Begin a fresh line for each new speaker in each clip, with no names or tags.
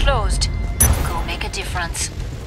closed. Go make a difference.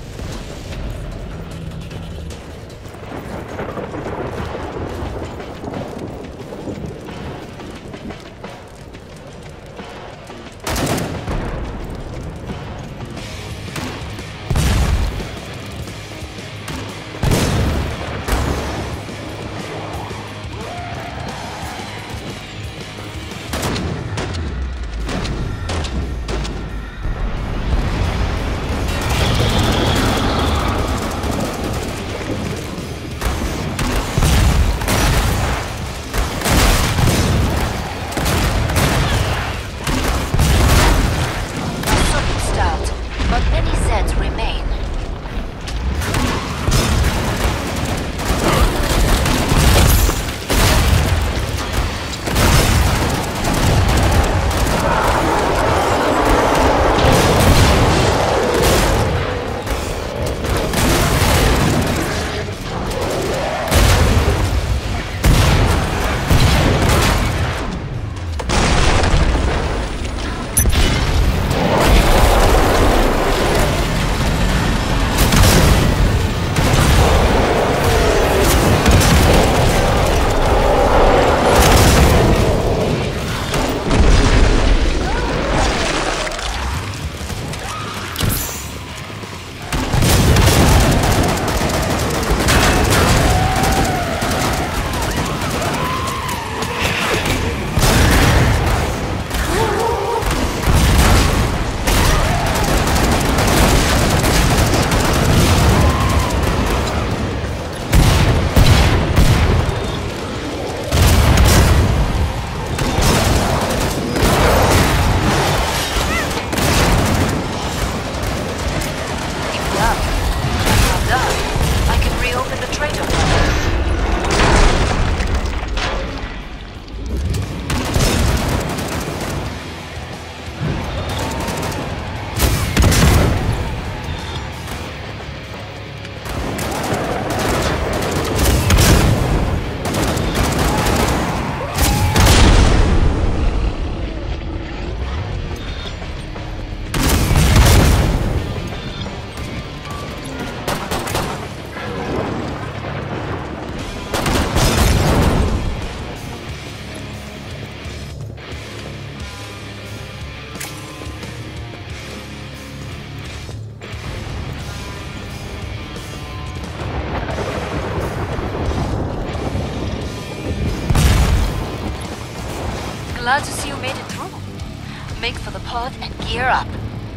Glad to see you made it through. Make for the pod and gear up.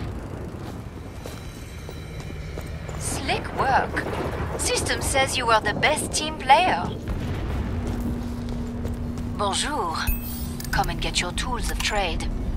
Slick work. System says you are the best team player. Bonjour. Come and get your tools of trade.